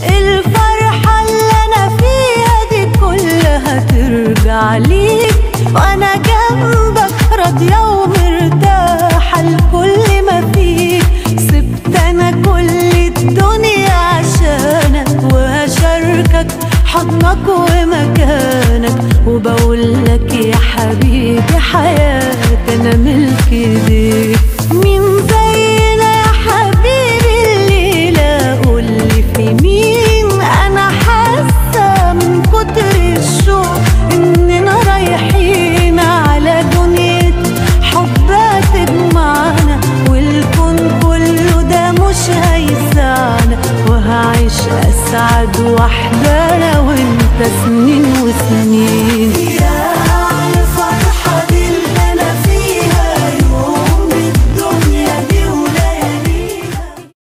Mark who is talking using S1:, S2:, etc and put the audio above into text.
S1: الفرحة اللي أنا فيها دي كلها ترجع ليك، وأنا جنبك راضية ومرتاحة لكل ما فيك. سبت أنا كل الدنيا عشانك، وهشاركك حضنك ومكانك، وبقولك يا حبيبي حياتي أنا ملك ايديك. مين زينا يا حبيبي الليلة قولي في مين؟ أنا حاسة من كتر الشوق إننا رايحين على دنيا حب تجمعنا، والكون كله ده مش هيسعنا، وهعيش أسعد وحدة أنا وأنت سنين وسنين.